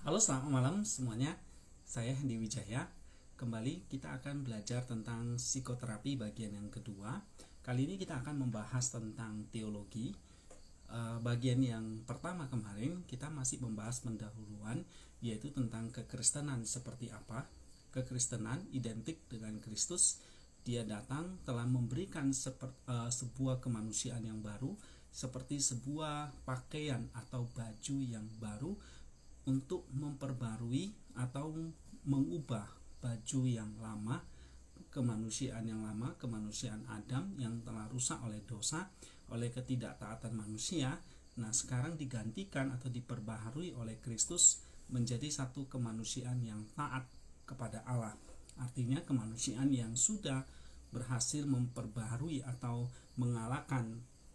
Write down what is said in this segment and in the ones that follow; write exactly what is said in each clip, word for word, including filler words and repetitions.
Halo, selamat malam semuanya. Saya Hendi Wijaya. Kembali kita akan belajar tentang psikoterapi bagian yang kedua. Kali ini kita akan membahas tentang teologi. Uh, bagian yang pertama kemarin kita masih membahas pendahuluan, yaitu tentang kekristenan seperti apa. Kekristenan identik dengan Kristus. Dia datang telah memberikan seper, uh, sebuah kemanusiaan yang baru, seperti sebuah pakaian atau baju yang baru untuk memperbarui atau mengubah baju yang lama, kemanusiaan yang lama, kemanusiaan Adam yang telah rusak oleh dosa, oleh ketidaktaatan manusia. Nah, sekarang digantikan atau diperbaharui oleh Kristus menjadi satu kemanusiaan yang taat kepada Allah. Artinya kemanusiaan yang sudah berhasil memperbaharui atau mengalahkan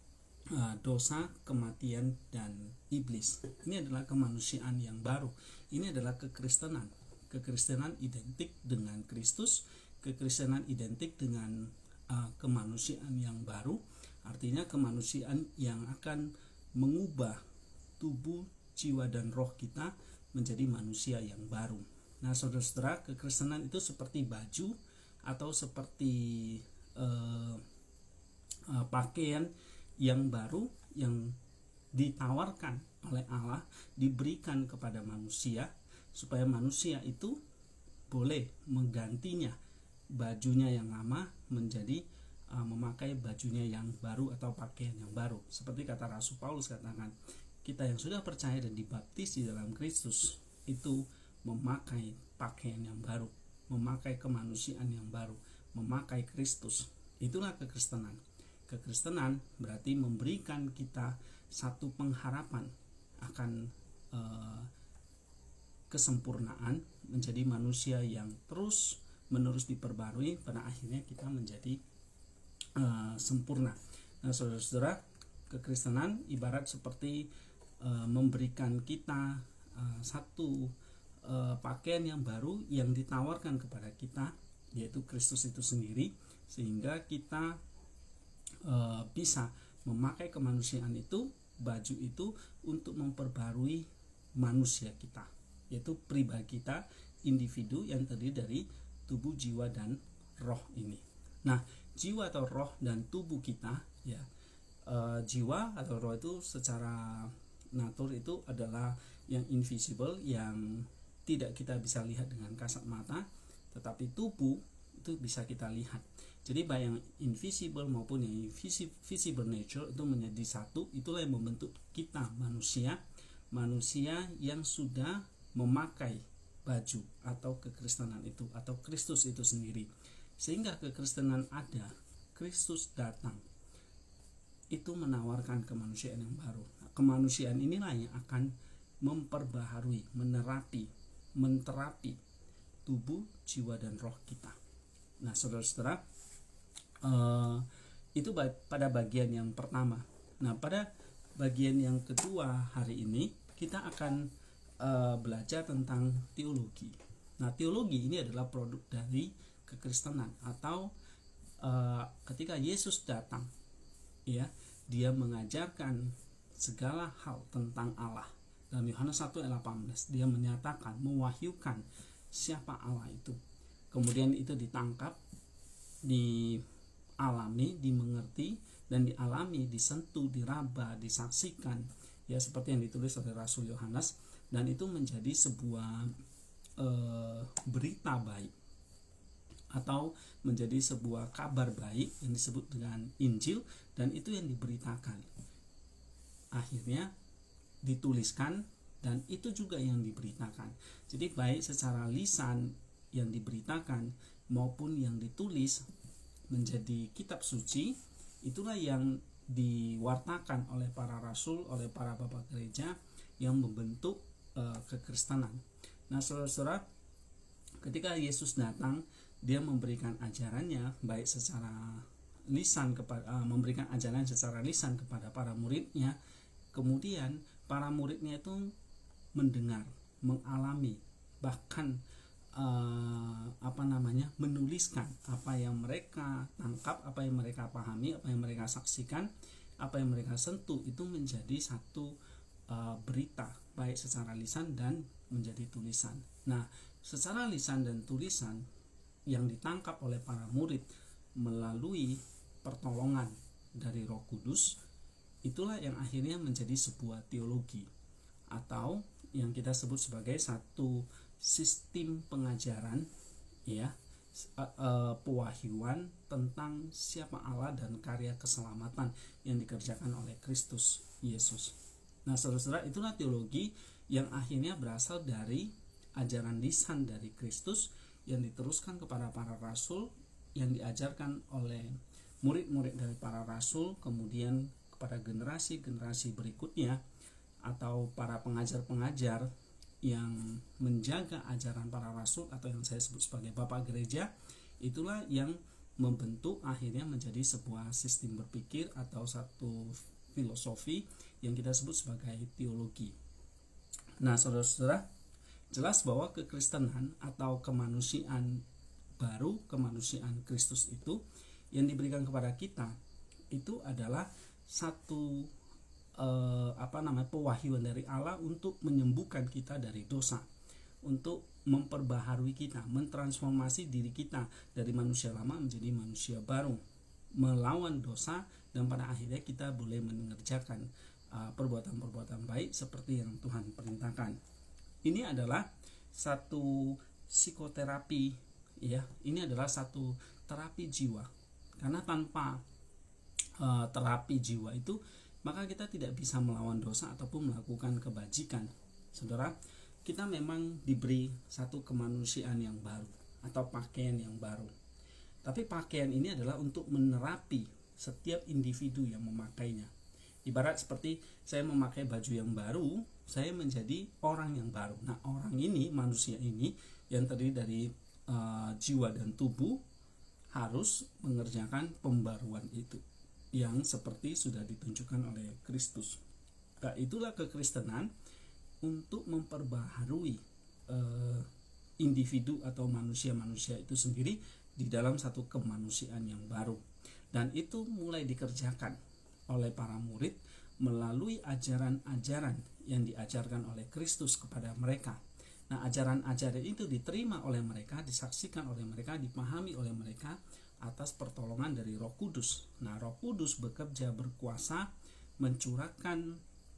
dosa, kematian, dan iblis. Ini adalah kemanusiaan yang baru. Ini adalah kekristenan. Kekristenan identik dengan Kristus. Kekristenan identik dengan uh, kemanusiaan yang baru. Artinya kemanusiaan yang akan mengubah tubuh, jiwa, dan roh kita menjadi manusia yang baru. Nah, saudara-saudara, kekristenan itu seperti baju atau seperti uh, uh, pakaian yang baru yang ditawarkan oleh Allah, diberikan kepada manusia supaya manusia itu boleh menggantinya bajunya yang lama menjadi uh, memakai bajunya yang baru atau pakaian yang baru. Seperti kata Rasul Paulus katakan, kita yang sudah percaya dan dibaptis di dalam Kristus itu memakai pakaian yang baru, memakai kemanusiaan yang baru, memakai Kristus. Itulah kekristenan. Kekristenan berarti memberikan kita satu pengharapan akan uh, kesempurnaan, menjadi manusia yang terus menerus diperbarui, pada akhirnya kita menjadi uh, sempurna. Nah, saudara-saudara, kekristenan ibarat seperti uh, memberikan kita uh, satu uh, pakaian yang baru yang ditawarkan kepada kita, yaitu Kristus itu sendiri, sehingga kita Uh, bisa memakai kemanusiaan itu, baju itu, untuk memperbarui manusia kita, yaitu pribadi kita, individu yang terdiri dari tubuh, jiwa, dan roh ini. Nah, jiwa atau roh dan tubuh kita, ya, uh, jiwa atau roh itu secara natur itu adalah yang invisible, yang tidak kita bisa lihat dengan kasat mata, tetapi tubuh itu bisa kita lihat. Jadi baik yang invisible maupun yang visible nature itu menjadi satu. Itulah yang membentuk kita manusia, manusia yang sudah memakai baju atau kekristenan itu, atau Kristus itu sendiri. Sehingga kekristenan ada, Kristus datang, itu menawarkan kemanusiaan yang baru. Kemanusiaan inilah yang akan memperbaharui, menerapi, menterapi tubuh, jiwa, dan roh kita. Nah, saudara-saudara, Uh, itu pada bagian yang pertama. Nah, pada bagian yang kedua hari ini kita akan uh, belajar tentang teologi. Nah, teologi ini adalah produk dari kekristenan, atau uh, ketika Yesus datang, ya, dia mengajarkan segala hal tentang Allah. Dalam Yohanes satu ayat delapan belas dia menyatakan, mewahyukan siapa Allah itu. Kemudian itu ditangkap, di alami, dimengerti, dan dialami, disentuh, diraba, disaksikan, ya, seperti yang ditulis oleh Rasul Yohanes, dan itu menjadi sebuah e, berita baik atau menjadi sebuah kabar baik yang disebut dengan Injil, dan itu yang diberitakan, akhirnya dituliskan, dan itu juga yang diberitakan. Jadi baik secara lisan yang diberitakan maupun yang ditulis menjadi kitab suci, itulah yang diwartakan oleh para rasul, oleh para bapak gereja yang membentuk uh, kekristenan. Nah, saudara-saudara, ketika Yesus datang, dia memberikan ajarannya baik secara lisan kepada uh, memberikan ajaran secara lisan kepada para muridnya. Kemudian para muridnya itu mendengar, mengalami, bahkan Uh, apa namanya menuliskan apa yang mereka tangkap, apa yang mereka pahami, apa yang mereka saksikan, apa yang mereka sentuh, itu menjadi satu uh, berita baik secara lisan dan menjadi tulisan. Nah, secara lisan dan tulisan yang ditangkap oleh para murid melalui pertolongan dari Roh Kudus, itulah yang akhirnya menjadi sebuah teologi atau yang kita sebut sebagai satu sistem pengajaran, ya, pewahyuan tentang siapa Allah dan karya keselamatan yang dikerjakan oleh Kristus Yesus. Nah, saudara-saudara, itulah teologi yang akhirnya berasal dari ajaran lisan dari Kristus yang diteruskan kepada para rasul, yang diajarkan oleh murid-murid dari para rasul, kemudian kepada generasi-generasi berikutnya atau para pengajar-pengajar yang menjaga ajaran para rasul atau yang saya sebut sebagai bapak gereja. Itulah yang membentuk akhirnya menjadi sebuah sistem berpikir atau satu filosofi yang kita sebut sebagai teologi. Nah, saudara-saudara, jelas bahwa kekristenan atau kemanusiaan baru, kemanusiaan Kristus itu yang diberikan kepada kita itu adalah satu eh, apa namanya pewahyuan dari Allah untuk menyembuhkan kita dari dosa, untuk memperbaharui kita, mentransformasi diri kita dari manusia lama menjadi manusia baru, melawan dosa, dan pada akhirnya kita boleh mengerjakan uh, perbuatan-perbuatan baik seperti yang Tuhan perintahkan. Ini adalah satu psikoterapi, ya. Ini adalah satu terapi jiwa. Karena tanpa uh, terapi jiwa itu, maka kita tidak bisa melawan dosa ataupun melakukan kebajikan. Saudara, kita memang diberi satu kemanusiaan yang baru atau pakaian yang baru. Tapi pakaian ini adalah untuk menerapi setiap individu yang memakainya. Ibarat seperti saya memakai baju yang baru, saya menjadi orang yang baru. Nah, orang ini, manusia ini yang terdiri dari uh, jiwa dan tubuh harus mengerjakan pembaruan itu yang seperti sudah ditunjukkan oleh Kristus. Nah, itulah kekristenan untuk memperbaharui uh, individu atau manusia-manusia itu sendiri di dalam satu kemanusiaan yang baru. Dan itu mulai dikerjakan oleh para murid melalui ajaran-ajaran yang diajarkan oleh Kristus kepada mereka. Nah, ajaran-ajaran itu diterima oleh mereka, disaksikan oleh mereka, dipahami oleh mereka atas pertolongan dari Roh Kudus. Nah, Roh Kudus bekerja berkuasa mencurahkan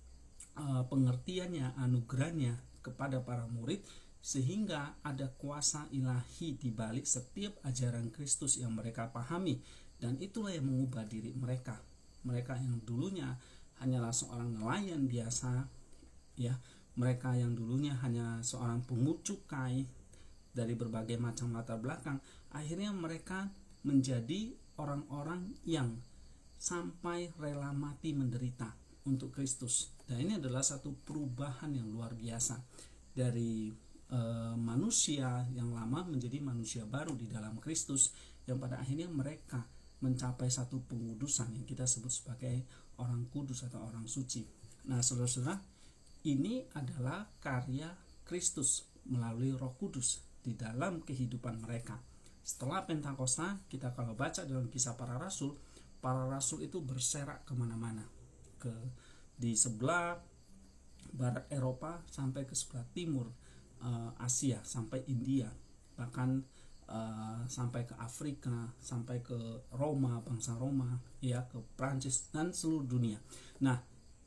uh, pengertiannya, anugerahnya kepada para murid, sehingga ada kuasa ilahi di balik setiap ajaran Kristus yang mereka pahami. Dan itulah yang mengubah diri mereka. Mereka yang dulunya hanyalah seorang nelayan biasa, ya, mereka yang dulunya hanya seorang pungut cukai dari berbagai macam latar belakang, akhirnya mereka menjadi orang-orang yang sampai rela mati menderita untuk Kristus. Dan ini adalah satu perubahan yang luar biasa dari e, manusia yang lama menjadi manusia baru di dalam Kristus, yang pada akhirnya mereka mencapai satu pengudusan yang kita sebut sebagai orang kudus atau orang suci. Nah, saudara-saudara, ini adalah karya Kristus melalui Roh Kudus di dalam kehidupan mereka. Setelah Pentakosta, kita kalau baca dalam Kisah Para Rasul, para rasul itu berserak kemana-mana, ke di sebelah barat Eropa sampai ke sebelah timur uh, Asia, sampai India, bahkan Uh, sampai ke Afrika, sampai ke Roma, bangsa Roma, ya, ke Prancis dan seluruh dunia. Nah,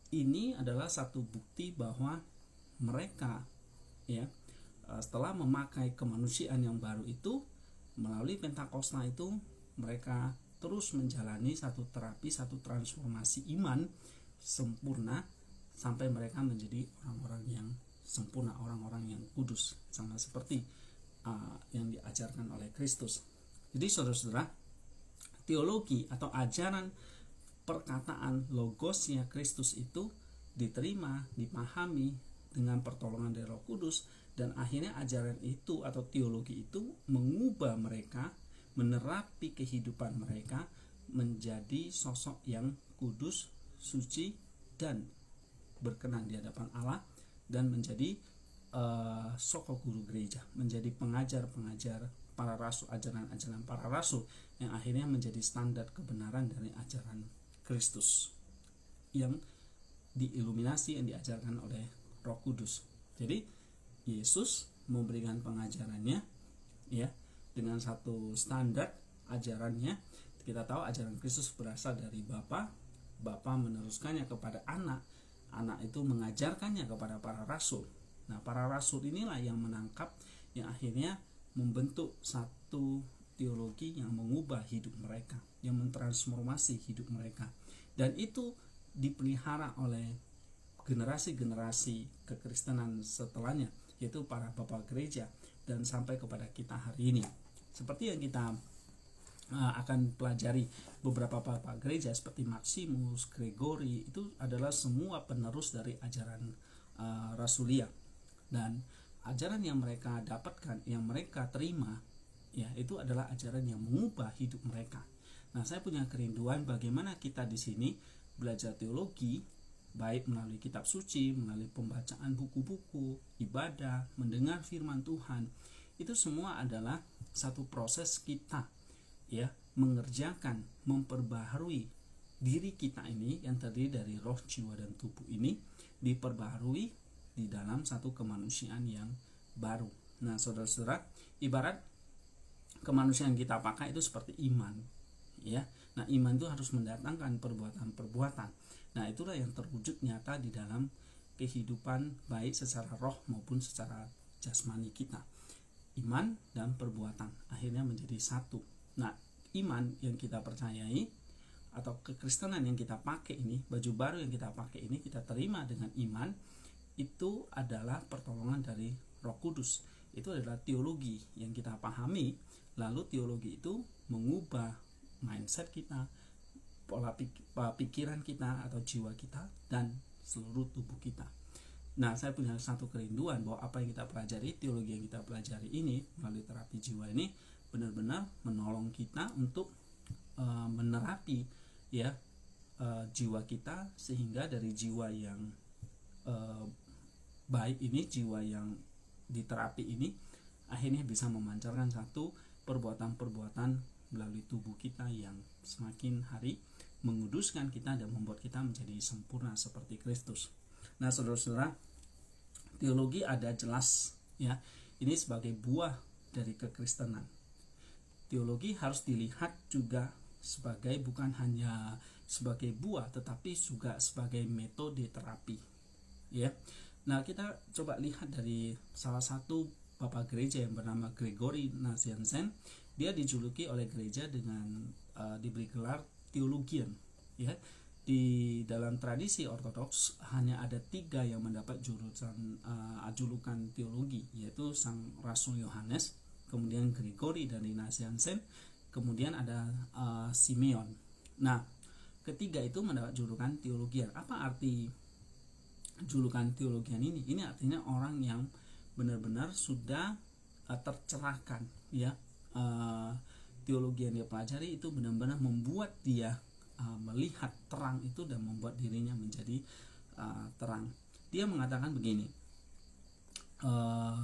ini adalah satu bukti bahwa mereka, ya, uh, setelah memakai kemanusiaan yang baru itu melalui Pentakosta itu, mereka terus menjalani satu terapi, satu transformasi iman sempurna sampai mereka menjadi orang-orang yang sempurna, orang-orang yang kudus, sama seperti Uh, yang diajarkan oleh Kristus. Jadi saudara-saudara, teologi atau ajaran perkataan logosnya Kristus itu diterima, dipahami dengan pertolongan dari Roh Kudus, dan akhirnya ajaran itu atau teologi itu mengubah mereka, menerapi kehidupan mereka menjadi sosok yang kudus, suci, dan berkenan di hadapan Allah, dan menjadi Uh, soko guru gereja, menjadi pengajar-pengajar para rasul, ajaran-ajaran para rasul yang akhirnya menjadi standar kebenaran dari ajaran Kristus yang diiluminasi, yang diajarkan oleh Roh Kudus. Jadi Yesus memberikan pengajarannya ya dengan satu standar ajarannya. Kita tahu ajaran Kristus berasal dari Bapa, Bapa meneruskannya kepada anak, anak itu mengajarkannya kepada para rasul. Nah, para rasul inilah yang menangkap, yang akhirnya membentuk satu teologi yang mengubah hidup mereka, yang mentransformasi hidup mereka. Dan itu dipelihara oleh generasi-generasi kekristenan setelahnya, yaitu para bapak gereja, dan sampai kepada kita hari ini. Seperti yang kita uh, akan pelajari, beberapa bapak gereja seperti Maximus, Gregory, itu adalah semua penerus dari ajaran uh, Rasulia. Dan ajaran yang mereka dapatkan, yang mereka terima, ya itu adalah ajaran yang mengubah hidup mereka. Nah, saya punya kerinduan bagaimana kita di sini belajar teologi, baik melalui kitab suci, melalui pembacaan buku-buku, ibadah, mendengar firman Tuhan. Itu semua adalah satu proses kita ya mengerjakan, memperbaharui diri kita ini yang terdiri dari roh, jiwa, dan tubuh ini diperbaharui di dalam satu kemanusiaan yang baru. Nah, saudara-saudara, ibarat kemanusiaan kita pakai itu seperti iman ya. Nah, iman itu harus mendatangkan perbuatan-perbuatan. Nah, itulah yang terwujud nyata di dalam kehidupan baik secara roh maupun secara jasmani kita. Iman dan perbuatan akhirnya menjadi satu. Nah, iman yang kita percayai atau kekristenan yang kita pakai ini, baju baru yang kita pakai ini, kita terima dengan iman, itu adalah pertolongan dari Roh Kudus. Itu adalah teologi yang kita pahami, lalu teologi itu mengubah mindset kita, pola pikiran kita atau jiwa kita, dan seluruh tubuh kita. Nah, saya punya satu kerinduan bahwa apa yang kita pelajari, teologi yang kita pelajari ini melalui terapi jiwa ini benar-benar menolong kita untuk uh, menerapi ya uh, jiwa kita, sehingga dari jiwa yang uh, baik ini, jiwa yang diterapi ini akhirnya bisa memancarkan satu perbuatan-perbuatan melalui tubuh kita yang semakin hari menguduskan kita dan membuat kita menjadi sempurna seperti Kristus. Nah, saudara-saudara, teologi ada jelas ya. Ini sebagai buah dari kekristenan. Teologi harus dilihat juga sebagai bukan hanya sebagai buah, tetapi juga sebagai metode terapi. Ya. Nah, kita coba lihat dari salah satu bapak gereja yang bernama Gregory Nazianzen. Dia dijuluki oleh gereja dengan uh, diberi gelar teologian. Ya, di dalam tradisi Ortodoks hanya ada tiga yang mendapat jurusan uh, julukan teologi, yaitu Sang Rasul Yohanes, kemudian Gregory dari Nazianzen, kemudian ada uh, Simeon. Nah, ketiga itu mendapat julukan teologian. Apa arti julukan teologian ini? Ini artinya orang yang benar-benar sudah uh, tercerahkan ya. Uh, teologi yang dia pelajari itu benar-benar membuat dia uh, melihat terang itu dan membuat dirinya menjadi uh, terang. Dia mengatakan begini, uh,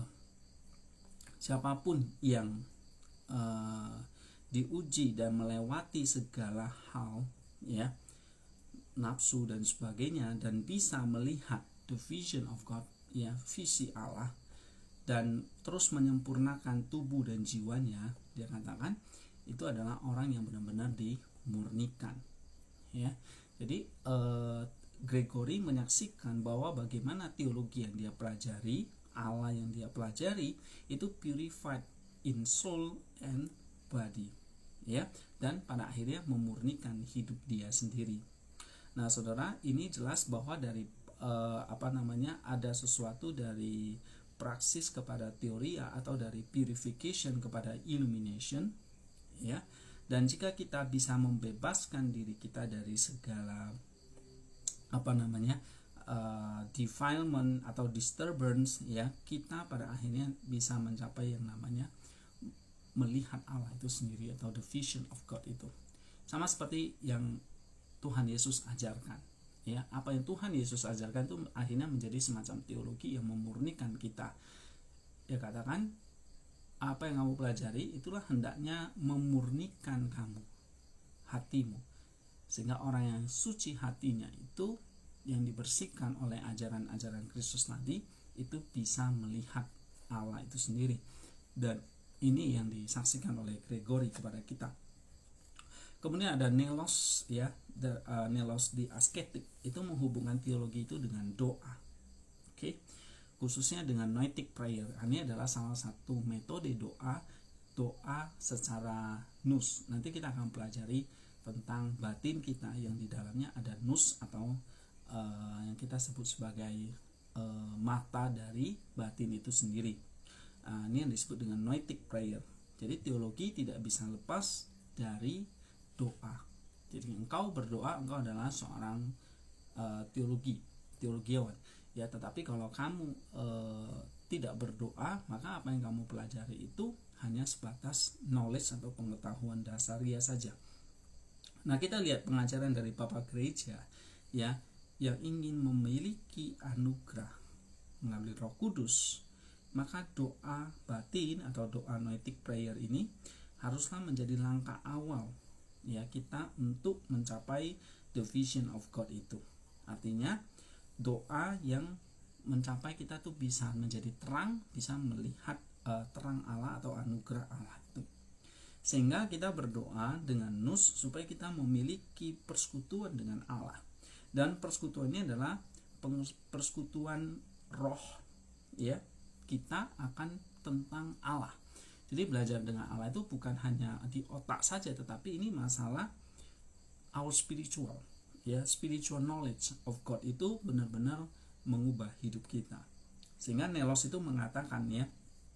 siapapun yang uh, diuji dan melewati segala hal ya, nafsu dan sebagainya, dan bisa melihat the vision of God ya, visi Allah, dan terus menyempurnakan tubuh dan jiwanya, dia katakan itu adalah orang yang benar-benar dimurnikan ya. Jadi eh, Gregory menyaksikan bahwa bagaimana teologi yang dia pelajari, Allah yang dia pelajari itu purified in soul and body ya, dan pada akhirnya memurnikan hidup dia sendiri. Nah, saudara, ini jelas bahwa dari eh, apa namanya ada sesuatu dari praksis kepada teori atau dari purification kepada illumination ya. Dan jika kita bisa membebaskan diri kita dari segala apa namanya uh, defilement atau disturbance ya, kita pada akhirnya bisa mencapai yang namanya melihat Allah itu sendiri atau the vision of God itu. Sama seperti yang Tuhan Yesus ajarkan ya, apa yang Tuhan Yesus ajarkan itu akhirnya menjadi semacam teologi yang memurnikan kita. Dia katakan apa yang kamu pelajari itulah hendaknya memurnikan kamu, hatimu, sehingga orang yang suci hatinya itu yang dibersihkan oleh ajaran-ajaran Kristus tadi itu bisa melihat Allah itu sendiri. Dan ini yang disaksikan oleh Gregory kepada kita. Kemudian ada Nelos, ya, the, uh, Nelos di asketik, itu menghubungkan teologi itu dengan doa. Oke, okay? Khususnya dengan noetic prayer. Ini adalah salah satu metode doa, doa secara nous. Nanti kita akan pelajari tentang batin kita yang di dalamnya ada nous atau uh, yang kita sebut sebagai uh, mata dari batin itu sendiri. Uh, ini yang disebut dengan noetic prayer. Jadi teologi tidak bisa lepas dari doa. Jadi engkau berdoa, engkau adalah seorang uh, teologi, teologiawan. Ya, tetapi kalau kamu uh, tidak berdoa, maka apa yang kamu pelajari itu hanya sebatas knowledge atau pengetahuan dasariah saja. Nah, kita lihat pengajaran dari Papa Gereja, ya, yang ingin memiliki anugerah melalui Roh Kudus. Maka doa batin atau doa noetic prayer ini haruslah menjadi langkah awal, ya, kita untuk mencapai the vision of God itu. Artinya doa yang mencapai kita tuh bisa menjadi terang, bisa melihat uh, terang Allah atau anugerah Allah itu. Sehingga kita berdoa dengan nous supaya kita memiliki persekutuan dengan Allah. Dan persekutuan ini adalah persekutuan roh, ya. Kita akan tentang Allah. Jadi belajar dengan Allah itu bukan hanya di otak saja, tetapi ini masalah our spiritual, ya, spiritual knowledge of God itu benar-benar mengubah hidup kita. Sehingga Nelos itu mengatakan, ya,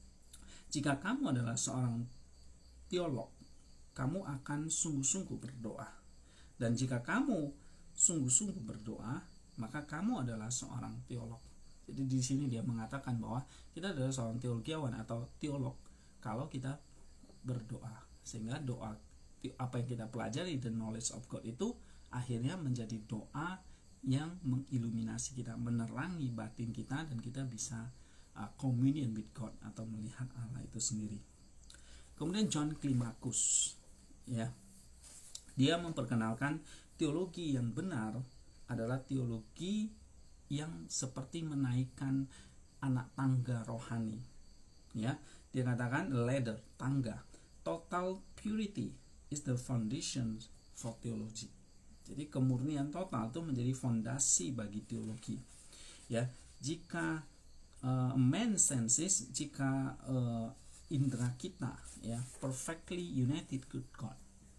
jika kamu adalah seorang teolog, kamu akan sungguh-sungguh berdoa. Dan jika kamu sungguh-sungguh berdoa, maka kamu adalah seorang teolog. Jadi di sini dia mengatakan bahwa kita adalah seorang teologiawan atau teolog kalau kita berdoa. Sehingga doa, apa yang kita pelajari, the knowledge of God itu akhirnya menjadi doa yang mengiluminasi kita, menerangi batin kita, dan kita bisa uh, communion with God atau melihat Allah itu sendiri. Kemudian John Climacus, ya, dia memperkenalkan teologi yang benar adalah teologi yang seperti menaikkan anak tangga rohani, ya. Dia katakan ladder, tangga. Total purity is the foundation for theology. Jadi kemurnian total itu menjadi fondasi bagi teologi, ya. Jika uh, man senses, jika uh, indera kita, ya, perfectly united with God,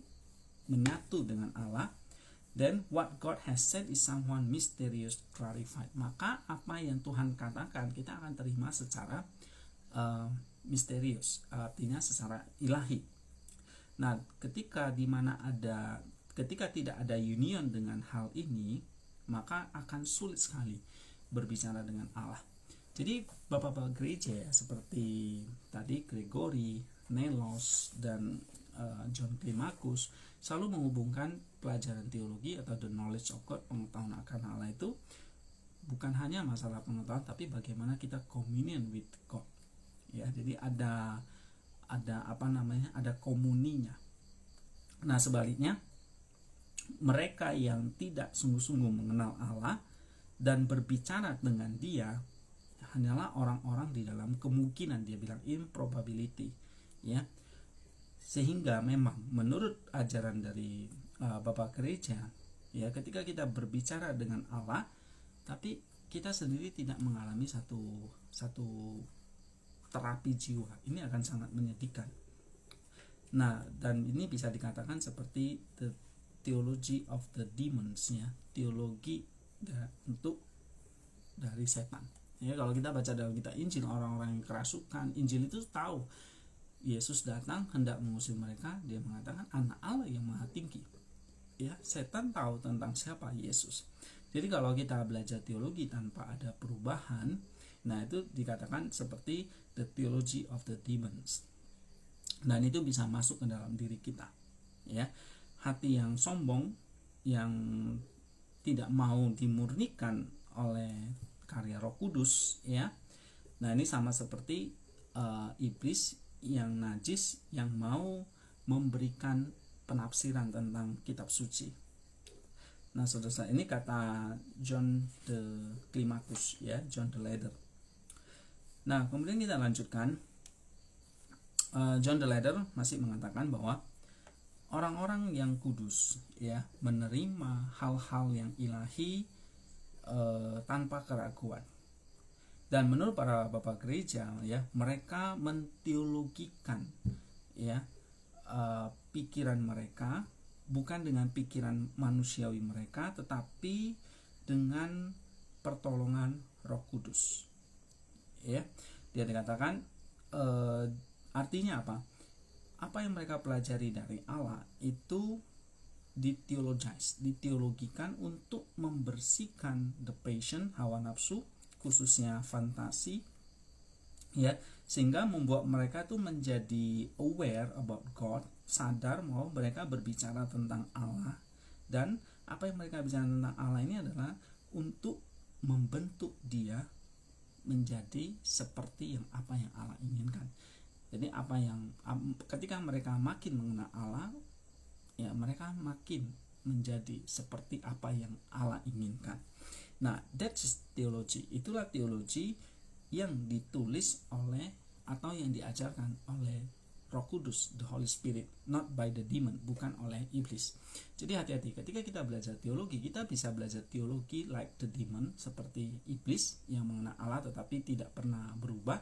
menyatu dengan Allah, then what God has said is someone mysterious clarified. Maka apa yang Tuhan katakan kita akan terima secara uh, misterius, artinya secara ilahi. Nah, ketika di mana ada, ketika tidak ada union dengan hal ini, maka akan sulit sekali berbicara dengan Allah. Jadi bapak-bapak gereja, ya, seperti tadi Gregory, Nelos, dan uh, John Climacus selalu menghubungkan pelajaran teologi atau the knowledge of God, pengetahuan akan Allah itu bukan hanya masalah pengetahuan, tapi bagaimana kita communion with God, ya. Jadi ada ada apa namanya ada komuninya. Nah, sebaliknya mereka yang tidak sungguh-sungguh mengenal Allah dan berbicara dengan Dia hanyalah orang-orang di dalam kemungkinan, dia bilang improbability, ya. Sehingga memang menurut ajaran dari uh, Bapak Gereja, ya, ketika kita berbicara dengan Allah tapi kita sendiri tidak mengalami satu satu terapi jiwa, ini akan sangat menyedihkan. Nah, dan ini bisa dikatakan seperti the theology of the demons, ya, teologi da, untuk dari setan. Ya, kalau kita baca dalam kitab Injil, orang-orang yang kerasukan, Injil itu tahu Yesus datang hendak mengusir mereka, dia mengatakan anak Allah yang maha tinggi. Ya, setan tahu tentang siapa Yesus. Jadi kalau kita belajar teologi tanpa ada perubahan, nah itu dikatakan seperti the theology of the demons. Dan itu bisa masuk ke dalam diri kita. Ya, hati yang sombong, yang tidak mau dimurnikan oleh karya Roh Kudus, ya. Nah, ini sama seperti uh, iblis yang najis yang mau memberikan penafsiran tentang kitab suci. Nah, saudara, ini kata John de Climacus, ya, John de Leyder. Nah, kemudian kita lanjutkan. uh, John de Leyder masih mengatakan bahwa orang-orang yang kudus, ya, menerima hal-hal yang ilahi uh, tanpa keraguan. Dan menurut para bapak gereja, ya, mereka menteologikan, ya, uh, pikiran mereka bukan dengan pikiran manusiawi mereka, tetapi dengan pertolongan Roh Kudus. Ya, dia dikatakan uh, artinya apa? Apa yang mereka pelajari dari Allah itu diteologize, diteologikan untuk membersihkan the passion, hawa nafsu, khususnya fantasi, ya, sehingga membuat mereka tuh menjadi aware about God, sadar bahwa mereka berbicara tentang Allah, dan apa yang mereka bicara tentang Allah ini adalah untuk membentuk dia menjadi seperti yang apa yang Allah inginkan. Jadi apa yang ketika mereka makin mengenal Allah, ya, mereka makin menjadi seperti apa yang Allah inginkan. Nah, that's theology. Itulah teologi yang ditulis oleh atau yang diajarkan oleh Roh Kudus, the Holy Spirit, not by the demon, bukan oleh iblis. Jadi hati-hati, ketika kita belajar teologi, kita bisa belajar teologi like the demon, seperti iblis yang mengenal Allah tetapi tidak pernah berubah,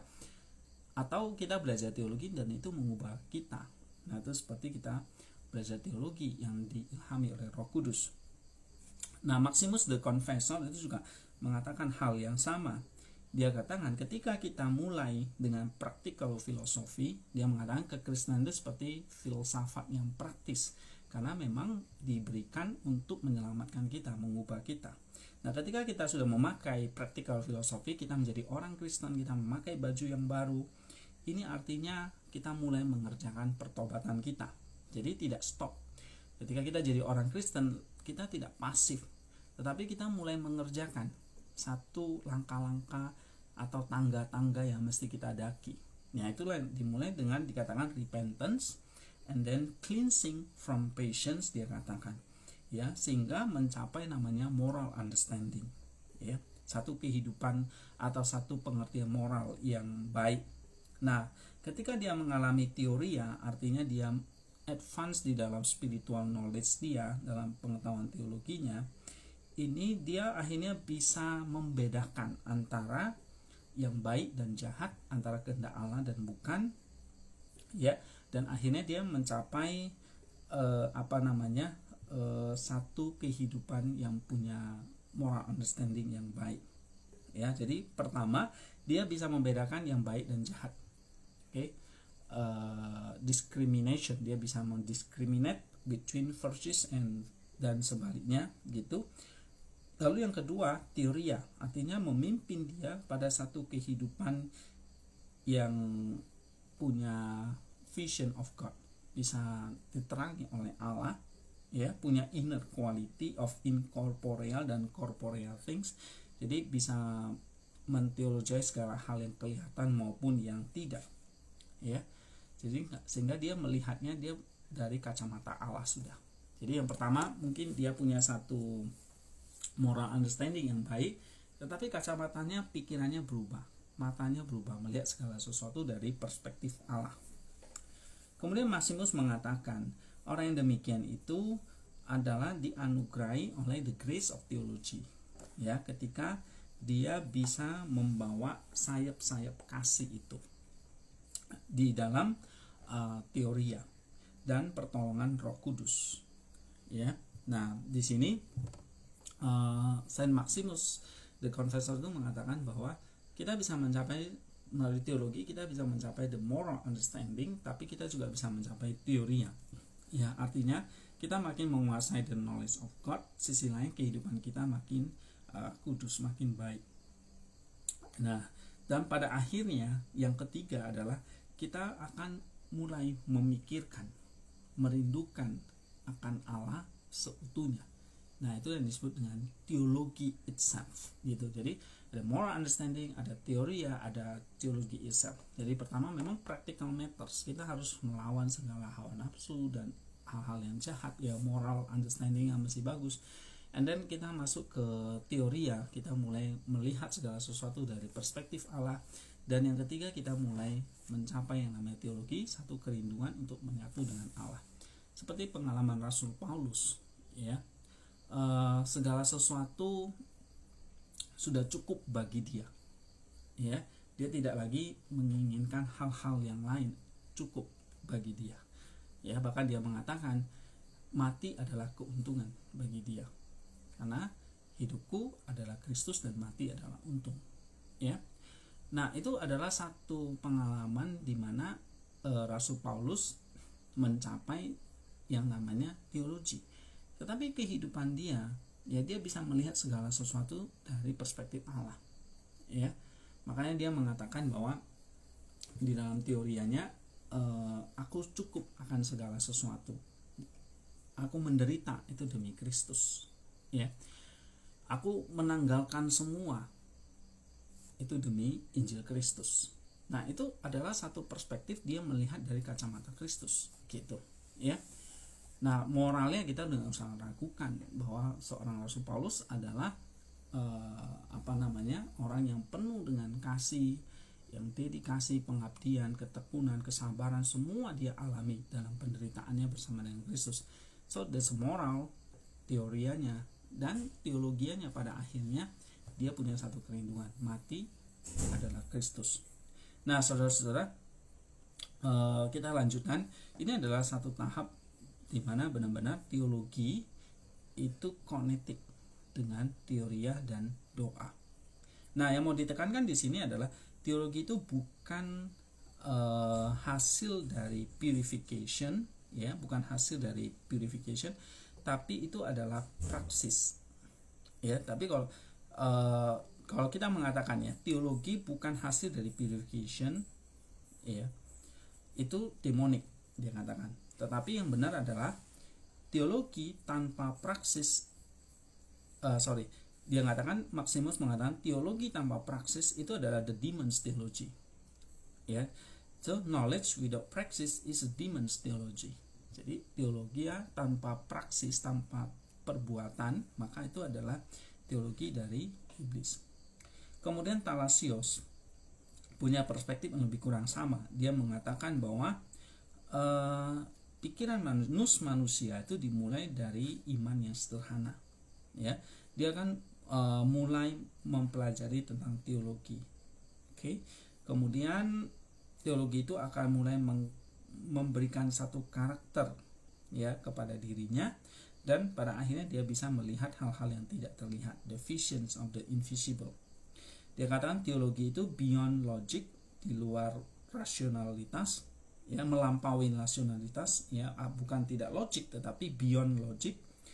atau kita belajar teologi dan itu mengubah kita. Nah, itu seperti kita belajar teologi yang diilhami oleh Roh Kudus. Nah, Maximus the Confessor itu juga mengatakan hal yang sama. Dia katakan ketika kita mulai dengan practical philosophy, dia mengatakan kekristenan itu seperti filsafat yang praktis, karena memang diberikan untuk menyelamatkan kita, mengubah kita. Nah, ketika kita sudah memakai practical philosophy, kita menjadi orang Kristen, kita memakai baju yang baru, ini artinya kita mulai mengerjakan pertobatan kita. Jadi tidak stop. Ketika kita jadi orang Kristen, kita tidak pasif, tetapi kita mulai mengerjakan satu langkah-langkah atau tangga-tangga yang mesti kita daki. Nah, itulah dimulai dengan dikatakan repentance and then cleansing from passions, dia katakan, ya, sehingga mencapai namanya moral understanding, ya, satu kehidupan atau satu pengertian moral yang baik. Nah, ketika dia mengalami teoria, artinya dia advance di dalam spiritual knowledge dia, dalam pengetahuan teologinya, ini dia akhirnya bisa membedakan antara yang baik dan jahat, antara kehendak Allah dan bukan, ya, dan akhirnya dia mencapai eh, apa namanya eh, satu kehidupan yang punya moral understanding yang baik, ya. Jadi pertama dia bisa membedakan yang baik dan jahat, oke. Okay? Uh, discrimination, dia bisa mendiscriminate between virtues and dan sebaliknya gitu. Lalu yang kedua, teoria, artinya memimpin dia pada satu kehidupan yang punya vision of God, bisa diterangi oleh Allah, ya, punya inner quality of incorporeal dan corporeal things. Jadi bisa menteologize segala hal yang kelihatan maupun yang tidak, ya. Jadi sehingga dia melihatnya dia dari kacamata Allah sudah. Jadi yang pertama mungkin dia punya satu moral understanding yang baik, tetapi kacamatanya, pikirannya berubah, matanya berubah, melihat segala sesuatu dari perspektif Allah. Kemudian Maximus mengatakan orang yang demikian itu adalah dianugerahi oleh the grace of theology, ya, ketika dia bisa membawa sayap-sayap kasih itu di dalam uh, teoria dan pertolongan Roh Kudus, ya. Nah, di sini uh, Saint Maximus the Confessor itu mengatakan bahwa kita bisa mencapai melalui teologi, kita bisa mencapai the moral understanding, tapi kita juga bisa mencapai teoria, ya. Artinya kita makin menguasai the knowledge of God, sisi lain kehidupan kita makin uh, kudus, makin baik. Nah, dan pada akhirnya yang ketiga adalah kita akan mulai memikirkan, merindukan akan Allah seutuhnya. Nah, itu yang disebut dengan teologi itself, gitu. Jadi ada moral understanding, ada teoria, ada teologi itself. Jadi pertama memang practical matters. Kita harus melawan segala hawa nafsu dan hal-hal yang jahat, ya, moral understanding yang masih bagus. And then kita masuk ke teoria, kita mulai melihat segala sesuatu dari perspektif Allah. Dan yang ketiga, kita mulai mencapai yang namanya teologi, satu kerinduan untuk menyatu dengan Allah. Seperti pengalaman Rasul Paulus, ya, e, segala sesuatu sudah cukup bagi dia, ya, dia tidak lagi menginginkan hal-hal yang lain, cukup bagi dia, ya, bahkan dia mengatakan mati adalah keuntungan bagi dia, karena hidupku adalah Kristus dan mati adalah untung, ya. Nah, itu adalah satu pengalaman di mana e, Rasul Paulus mencapai yang namanya teologi. Tetapi kehidupan dia, ya, dia bisa melihat segala sesuatu dari perspektif Allah, ya. Makanya dia mengatakan bahwa di dalam teorianya, e, aku cukup akan segala sesuatu. Aku menderita itu demi Kristus, ya. Aku menanggalkan semua itu demi Injil Kristus. Nah, itu adalah satu perspektif dia melihat dari kacamata Kristus, gitu, ya. Nah, moralnya kita tidak usah ragukan bahwa seorang Rasul Paulus adalah eh, apa namanya orang yang penuh dengan kasih, yang dedikasi, pengabdian, ketekunan, kesabaran, semua dia alami dalam penderitaannya bersama dengan Kristus. So, that's moral, teorianya dan teologianya. Pada akhirnya dia punya satu kerinduan, mati adalah Kristus. Nah, saudara-saudara, uh, kita lanjutkan. Ini adalah satu tahap di mana benar-benar teologi itu konetik dengan teoria dan doa. Nah, yang mau ditekankan di sini adalah teologi itu bukan uh, hasil dari purification, ya, bukan hasil dari purification, tapi itu adalah praksis, ya. Tapi kalau Uh, kalau kita mengatakan, ya, teologi bukan hasil dari purification, ya, itu demonik, dia katakan. Tetapi yang benar adalah teologi tanpa praksis, uh, sorry, dia mengatakan, Maximus mengatakan teologi tanpa praksis itu adalah the demon's theology, ya. So knowledge without practice is a demon's theology. Jadi teologi ya tanpa praksis, tanpa perbuatan, maka itu adalah teologi dari iblis. Kemudian Talasios punya perspektif yang lebih kurang sama. Dia mengatakan bahwa uh, pikiran manus manusia itu dimulai dari iman yang sederhana, ya. Dia kan uh, mulai mempelajari tentang teologi, oke. Okay? Kemudian teologi itu akan mulai memberikan satu karakter, ya, kepada dirinya. Dan pada akhirnya dia bisa melihat hal-hal yang tidak terlihat, the visions of the invisible. Dia katakan teologi itu beyond logic, di luar rasionalitas, ya, melampaui rasionalitas, ya, bukan tidak logik tetapi beyond logic.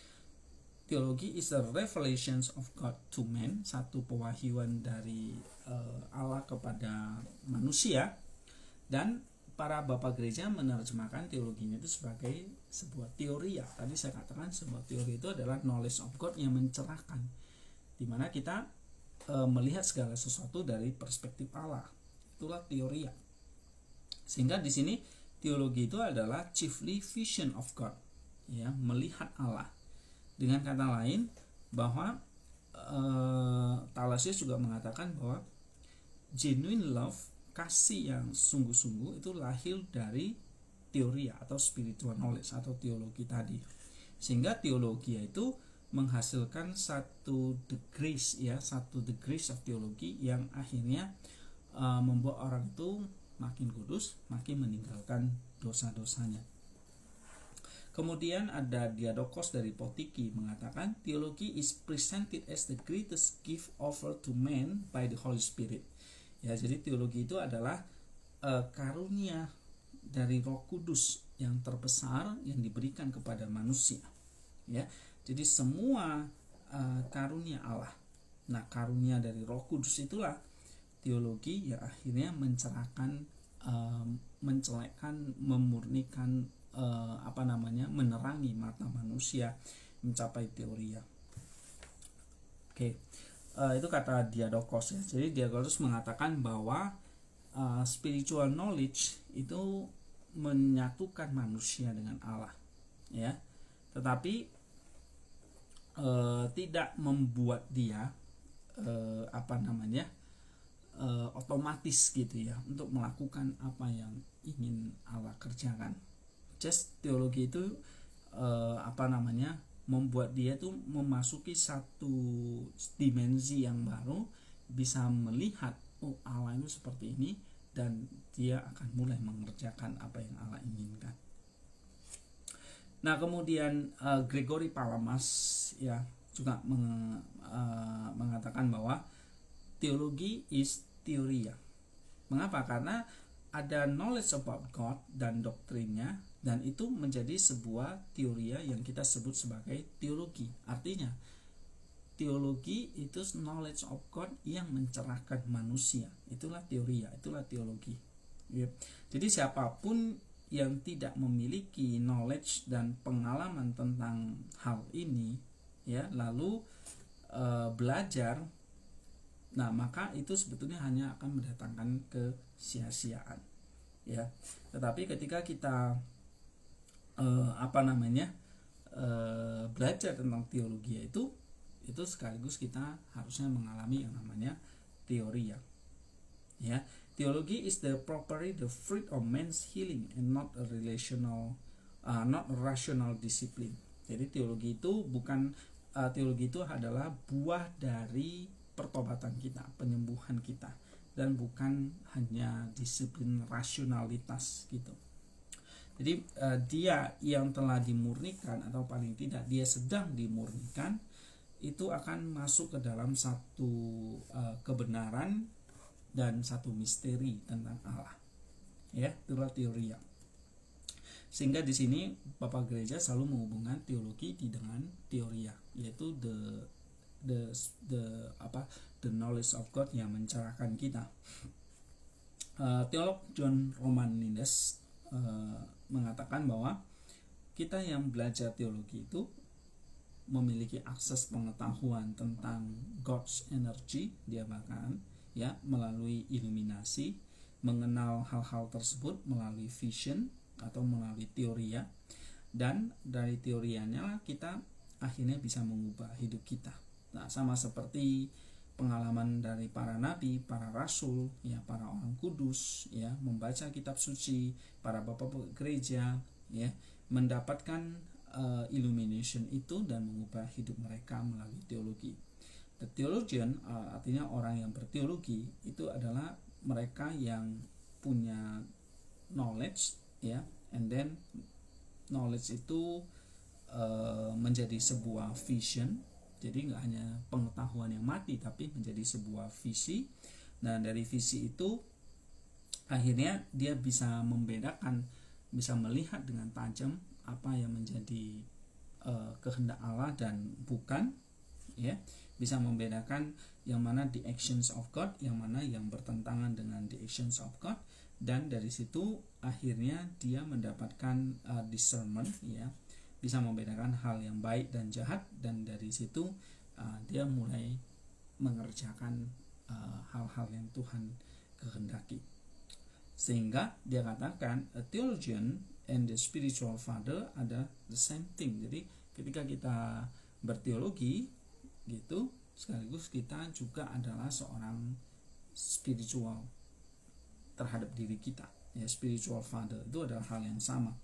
Teologi is a revelations of God to man, satu pewahyuan dari uh, Allah kepada manusia. Dan para bapak gereja menerjemahkan teologinya itu sebagai sebuah teori, ya. Tadi saya katakan sebuah teori itu adalah knowledge of God yang mencerahkan, dimana kita e, melihat segala sesuatu dari perspektif Allah. Itulah teori, ya. Sehingga di sini teologi itu adalah chiefly vision of God, ya, melihat Allah. Dengan kata lain bahwa e, Talasius juga mengatakan bahwa genuine love, kasih yang sungguh-sungguh itu lahir dari teori atau spiritual knowledge atau teologi tadi. Sehingga teologi itu menghasilkan satu degrees, ya, satu degrees of teologi yang akhirnya uh, membuat orang itu makin kudus, makin meninggalkan dosa-dosanya. Kemudian ada Diadokos dari Potiki mengatakan teologi is presented as the greatest gift offered to man by the Holy Spirit. Ya, jadi teologi itu adalah uh, karunia dari Roh Kudus yang terbesar yang diberikan kepada manusia. Ya, jadi semua uh, karunia Allah. Nah, karunia dari Roh Kudus itulah teologi yang akhirnya mencerahkan, uh, mencelekkan, memurnikan, uh, apa namanya, menerangi mata manusia mencapai teoria. Oke. Okay. Uh, itu kata Diadokos, ya. Jadi Diadokos mengatakan bahwa uh, spiritual knowledge itu menyatukan manusia dengan Allah, ya. Tetapi uh, tidak membuat dia uh, apa namanya uh, otomatis gitu ya untuk melakukan apa yang ingin Allah kerjakan. Just teologi itu uh, apa namanya membuat dia tuh memasuki satu dimensi yang baru, bisa melihat oh Allah itu seperti ini, dan dia akan mulai mengerjakan apa yang Allah inginkan. Nah kemudian uh, Gregory Palamas ya juga meng, uh, mengatakan bahwa teologi is theoria. Mengapa? Karena ada knowledge about God dan doktrinnya, dan itu menjadi sebuah teoria yang kita sebut sebagai teologi. Artinya teologi itu knowledge of God yang mencerahkan manusia. Itulah teoria, itulah teologi. Jadi siapapun yang tidak memiliki knowledge dan pengalaman tentang hal ini ya lalu e, belajar, nah maka itu sebetulnya hanya akan mendatangkan kesia-siaan ya. Tetapi ketika kita eh, apa namanya eh, belajar tentang teologi itu itu sekaligus kita harusnya mengalami yang namanya teoria ya. Teologi is the properly the fruit of man's healing and not a relational uh, not a rational discipline. Jadi teologi itu bukan uh, teologi itu adalah buah dari pertobatan kita, penyembuhan kita, dan bukan hanya disiplin rasionalitas gitu. Jadi uh, dia yang telah dimurnikan atau paling tidak dia sedang dimurnikan itu akan masuk ke dalam satu uh, kebenaran dan satu misteri tentang Allah. Ya, itulah teoria. Sehingga di sini Bapak Gereja selalu menghubungkan teologi dengan teoria, yaitu the the the apa the knowledge of God yang mencerahkan kita. Uh, teolog John Roman Nindes uh, mengatakan bahwa kita yang belajar teologi itu memiliki akses pengetahuan tentang God's energy, dia bahkan ya melalui iluminasi, mengenal hal-hal tersebut melalui vision atau melalui teoria, dan dari teorianya kita akhirnya bisa mengubah hidup kita. Nah, sama seperti pengalaman dari para nabi, para rasul, ya para orang kudus, ya membaca kitab suci, para bapak-bapak gereja, ya mendapatkan uh, illumination itu dan mengubah hidup mereka melalui teologi. The theologian uh, artinya orang yang berteologi itu adalah mereka yang punya knowledge ya, and then knowledge itu uh, menjadi sebuah vision. Jadi nggak hanya pengetahuan yang mati, tapi menjadi sebuah visi. Dan dari visi itu akhirnya dia bisa membedakan, bisa melihat dengan tajam apa yang menjadi uh, kehendak Allah dan bukan, ya. Bisa membedakan yang mana the actions of God, yang mana yang bertentangan dengan the actions of God, dan dari situ akhirnya dia mendapatkan uh, discernment, ya, bisa membedakan hal yang baik dan jahat, dan dari situ uh, dia mulai mengerjakan uh, hal-hal yang Tuhan kehendaki. Sehingga dia katakan a theologian and the spiritual father ada the same thing. Jadi ketika kita berteologi gitu, sekaligus kita juga adalah seorang spiritual terhadap diri kita, ya, spiritual father itu adalah hal yang sama.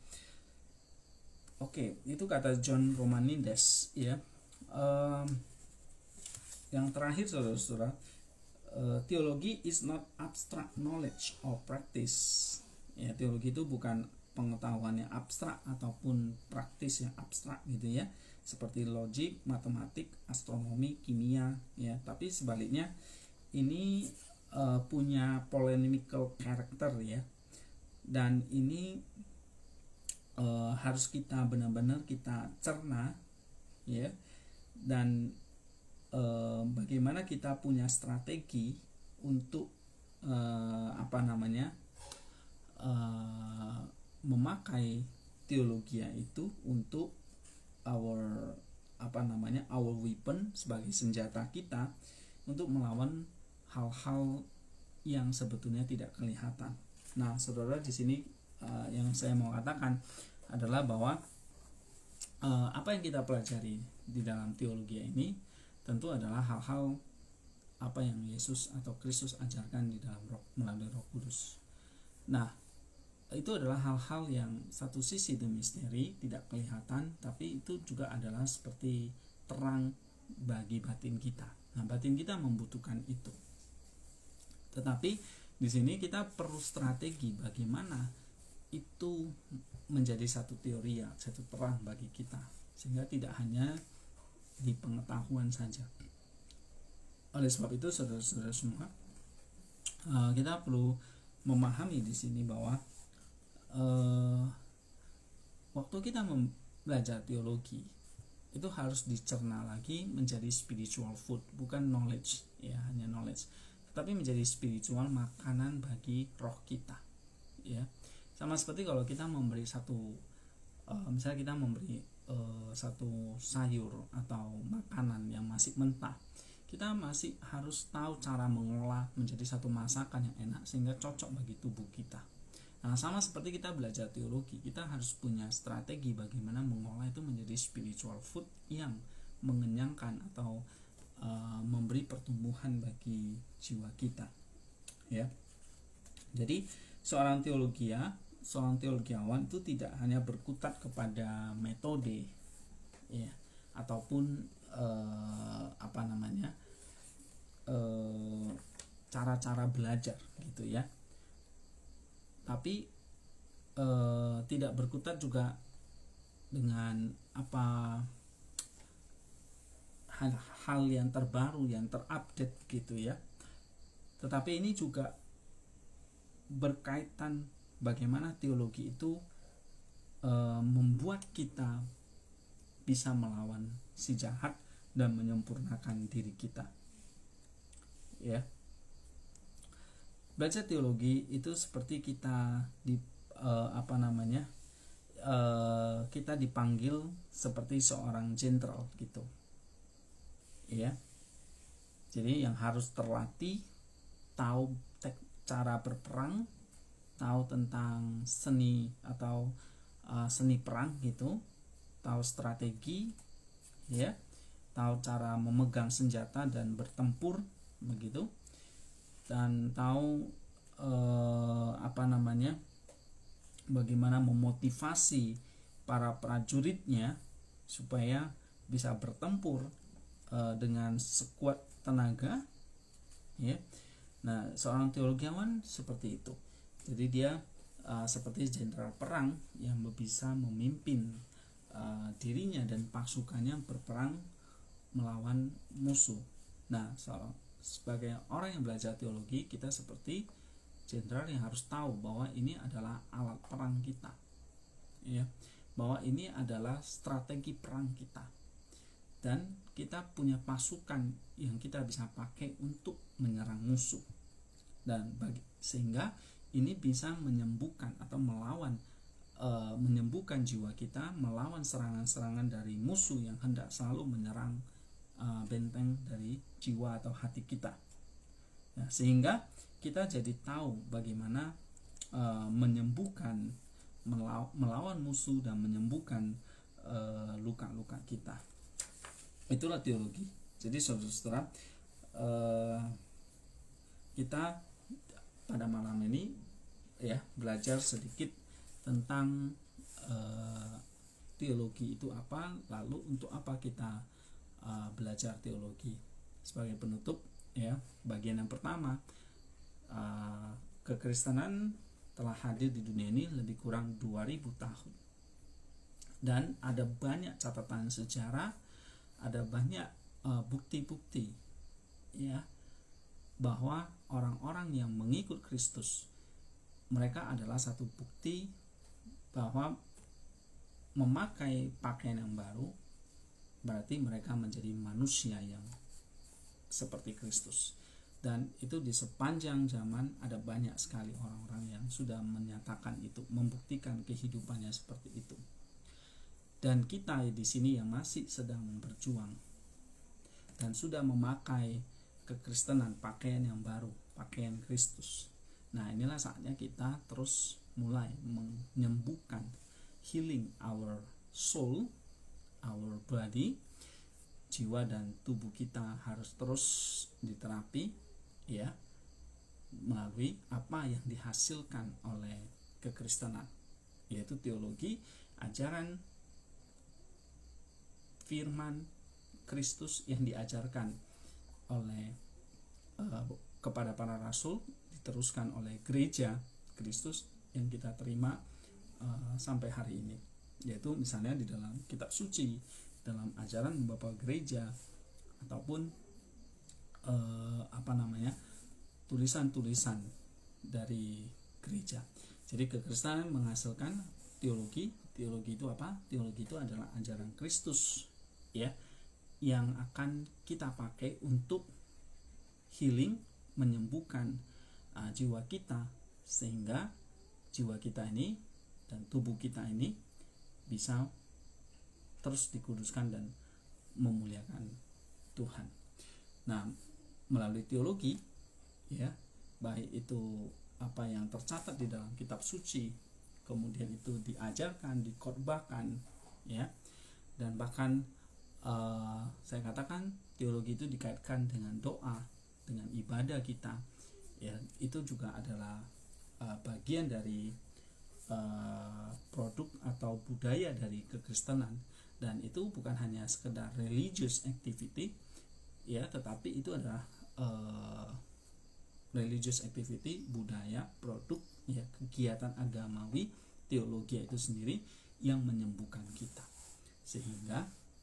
Oke, itu kata John Roman Nindes, ya. Um, yang terakhir saudara-saudara, uh, teologi is not abstract knowledge or practice. Ya, teologi itu bukan pengetahuan yang abstrak ataupun praktis yang abstrak gitu ya, seperti logik, matematik, astronomi, kimia, ya. Tapi sebaliknya ini uh, punya polemical character, ya. Dan ini uh, harus kita benar-benar kita cerna, ya. Dan uh, bagaimana kita punya strategi untuk uh, apa namanya uh, memakai teologi itu untuk our apa namanya our weapon, sebagai senjata kita untuk melawan hal-hal yang sebetulnya tidak kelihatan. Nah, saudara, di sini uh, yang saya mau katakan adalah bahwa uh, apa yang kita pelajari di dalam teologi ini tentu adalah hal-hal apa yang Yesus atau Kristus ajarkan di dalam roh, melalui Roh Kudus. Nah, itu adalah hal-hal yang satu sisi itu misteri, tidak kelihatan, tapi itu juga adalah seperti terang bagi batin kita. Nah, batin kita membutuhkan itu. Tetapi di sini kita perlu strategi bagaimana itu menjadi satu teori, ya, satu terang bagi kita, sehingga tidak hanya di pengetahuan saja. Oleh sebab itu, saudara-saudara semua, kita perlu memahami di sini bahwa uh, waktu kita belajar teologi itu harus dicerna lagi menjadi spiritual food, bukan knowledge, ya, hanya knowledge, tapi menjadi spiritual, makanan bagi roh kita, ya. Sama seperti kalau kita memberi satu uh, misalnya kita memberi uh, satu sayur atau makanan yang masih mentah, kita masih harus tahu cara mengolah menjadi satu masakan yang enak sehingga cocok bagi tubuh kita. Nah, sama seperti kita belajar teologi, kita harus punya strategi bagaimana mengolah itu menjadi spiritual food yang mengenyangkan atau Uh, memberi pertumbuhan bagi jiwa kita, ya. Jadi seorang teologia, seorang teologiawan itu tidak hanya berkutat kepada metode, ya, ataupun uh, apa namanya uh, cara-cara belajar, gitu ya. Tapi uh, tidak berkutat juga dengan apa hal-hal yang terbaru, yang terupdate, gitu ya. Tetapi ini juga berkaitan bagaimana teologi itu e, membuat kita bisa melawan si jahat dan menyempurnakan diri kita, ya. Belajar teologi itu seperti kita di e, apa namanya e, kita dipanggil seperti seorang jenderal, gitu, ya. Jadi yang harus terlatih, tahu tek, cara berperang, tahu tentang seni atau uh, seni perang, gitu, tahu strategi, ya, tahu cara memegang senjata dan bertempur, begitu, dan tahu uh, apa namanya bagaimana memotivasi para prajuritnya supaya bisa bertempur dengan sekuat tenaga, ya. Nah, seorang teologiawan seperti itu. Jadi dia uh, seperti jenderal perang yang bisa memimpin uh, dirinya dan pasukannya berperang melawan musuh. Nah, so, sebagai orang yang belajar teologi, kita seperti jenderal yang harus tahu bahwa ini adalah alat perang kita, ya, bahwa ini adalah strategi perang kita. Dan kita punya pasukan yang kita bisa pakai untuk menyerang musuh, dan bagi, sehingga ini bisa menyembuhkan atau melawan e, menyembuhkan jiwa kita melawan serangan-serangan dari musuh yang hendak selalu menyerang e, benteng dari jiwa atau hati kita, ya, sehingga kita jadi tahu bagaimana e, menyembuhkan melaw, melawan musuh dan menyembuhkan e, luka-luka kita. Itulah teologi. Jadi saudara-saudara, eh, kita pada malam ini, ya, belajar sedikit tentang eh, teologi itu apa, lalu untuk apa kita eh, belajar teologi. Sebagai penutup, ya, bagian yang pertama, eh, kekristenan telah hadir di dunia ini lebih kurang dua ribu tahun, dan ada banyak catatan sejarah, ada banyak uh, bukti-bukti, ya, bahwa orang-orang yang mengikut Kristus, mereka adalah satu bukti bahwa memakai pakaian yang baru berarti mereka menjadi manusia yang seperti Kristus. Dan itu di sepanjang zaman ada banyak sekali orang-orang yang sudah menyatakan itu, membuktikan kehidupannya seperti itu. Dan kita di sini yang masih sedang berjuang dan sudah memakai kekristenan, pakaian yang baru, pakaian Kristus. Nah, inilah saatnya kita terus mulai menyembuhkan, healing our soul, our body, jiwa dan tubuh kita harus terus diterapi, ya, melalui apa yang dihasilkan oleh kekristenan, yaitu teologi, ajaran firman Kristus yang diajarkan oleh uh, kepada para rasul, diteruskan oleh gereja Kristus yang kita terima uh, sampai hari ini, yaitu misalnya di dalam kitab suci, dalam ajaran Bapak gereja, ataupun uh, apa namanya tulisan-tulisan dari gereja. Jadi kekristenan menghasilkan teologi. Teologi itu apa? Teologi itu adalah ajaran Kristus, ya, yang akan kita pakai untuk healing, menyembuhkan uh, jiwa kita, sehingga jiwa kita ini dan tubuh kita ini bisa terus dikuduskan dan memuliakan Tuhan. Nah, melalui teologi, ya, baik itu apa yang tercatat di dalam kitab suci, kemudian itu diajarkan, dikhotbahkan, ya, dan bahkan uh, saya katakan teologi itu dikaitkan dengan doa, dengan ibadah kita, ya, itu juga adalah uh, bagian dari uh, produk atau budaya dari kekristenan, dan itu bukan hanya sekedar religious activity, ya, tetapi itu adalah uh, religious activity, budaya, produk, ya, kegiatan agamawi, teologi itu sendiri yang menyembuhkan kita, sehingga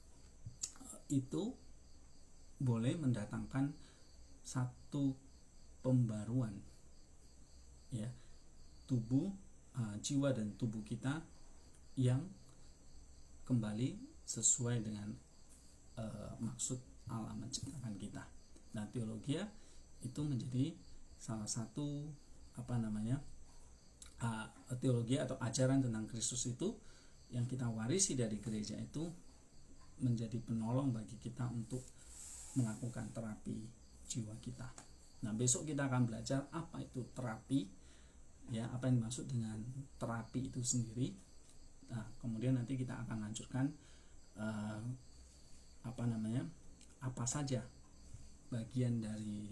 itu boleh mendatangkan satu pembaruan, ya, tubuh, uh, jiwa dan tubuh kita yang kembali sesuai dengan uh, maksud Allah menciptakan kita. Nah, teologi itu menjadi salah satu apa namanya uh, teologi atau ajaran tentang Kristus itu yang kita warisi dari gereja, itu menjadi penolong bagi kita untuk melakukan terapi jiwa kita. Nah, besok kita akan belajar apa itu terapi, ya, apa yang dimaksud dengan terapi itu sendiri. Nah, kemudian nanti kita akan lanjutkan uh, apa namanya apa saja bagian dari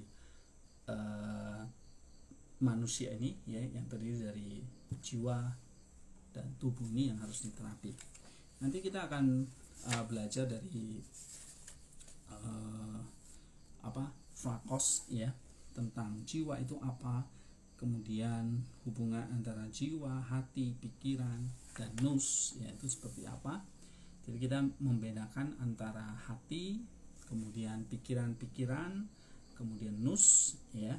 uh, manusia ini, ya, yang terdiri dari jiwa dan tubuh ini yang harus diterapi. Nanti kita akan uh, belajar dari uh, apa Frakos, ya, tentang jiwa itu apa, kemudian hubungan antara jiwa, hati, pikiran, dan nous, ya, itu seperti apa. Jadi kita membedakan antara hati, kemudian pikiran-pikiran, kemudian nous, ya.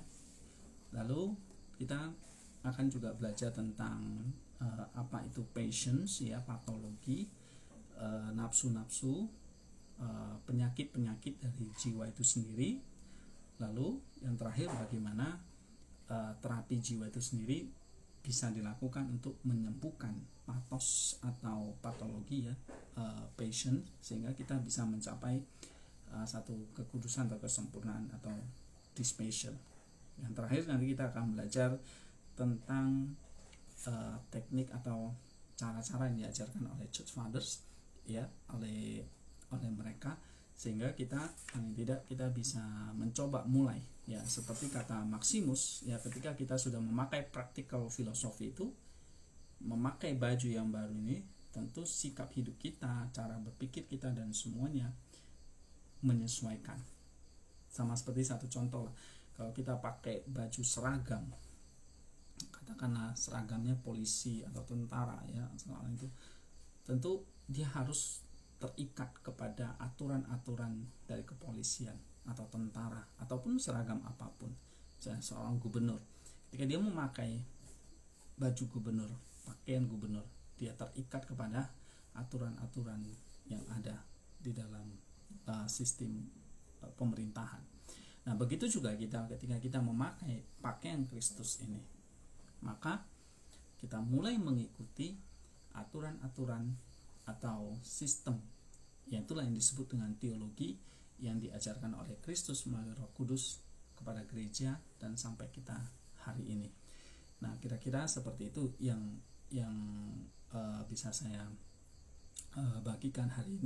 Lalu kita akan juga belajar tentang uh, apa itu passions, ya, patologi, uh, nafsu-nafsu, uh, penyakit-penyakit dari jiwa itu sendiri. Lalu yang terakhir, bagaimana uh, terapi jiwa itu sendiri bisa dilakukan untuk menyembuhkan patos atau patologi, ya, uh, passion, sehingga kita bisa mencapai uh, satu kekudusan atau kesempurnaan atau dispassion. Yang terakhir nanti kita akan belajar tentang uh, teknik atau cara-cara yang diajarkan oleh Church Fathers, ya, oleh oleh mereka, sehingga kita paling tidak kita bisa mencoba mulai, ya, seperti kata Maximus, ya, ketika kita sudah memakai practical filosofi itu, memakai baju yang baru ini, tentu sikap hidup kita, cara berpikir kita, dan semuanya menyesuaikan. Sama seperti satu contoh lah, kalau kita pakai baju seragam, katakanlah seragamnya polisi atau tentara, ya, soal itu tentu dia harus terikat kepada aturan-aturan dari kepolisian atau tentara ataupun seragam apapun. Misalnya seorang gubernur, ketika dia memakai baju gubernur, pakaian gubernur, dia terikat kepada aturan-aturan yang ada di dalam uh, sistem uh, pemerintahan. Nah, begitu juga kita ketika kita memakai pakaian Kristus ini, maka kita mulai mengikuti aturan-aturan atau sistem, yang itulah yang disebut dengan teologi yang diajarkan oleh Kristus melalui Roh Kudus kepada gereja dan sampai kita hari ini. Nah, kira-kira seperti itu yang yang uh, bisa saya uh, bagikan hari ini,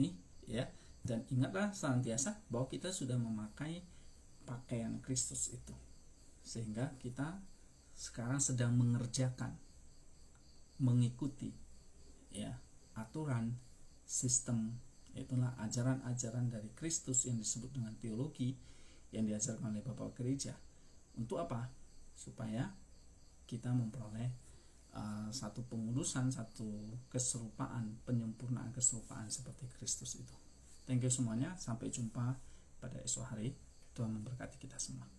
ya. Dan ingatlah senantiasa bahwa kita sudah memakai pakaian Kristus itu, sehingga kita sekarang sedang mengerjakan, mengikuti ya aturan, sistem, itulah ajaran-ajaran dari Kristus yang disebut dengan teologi yang diajarkan oleh Bapak Gereja. Untuk apa? Supaya kita memperoleh uh, satu pengurusan, satu keserupaan, penyempurnaan keserupaan seperti Kristus itu. Thank you semuanya, sampai jumpa pada esok hari. Tuhan memberkati kita semua.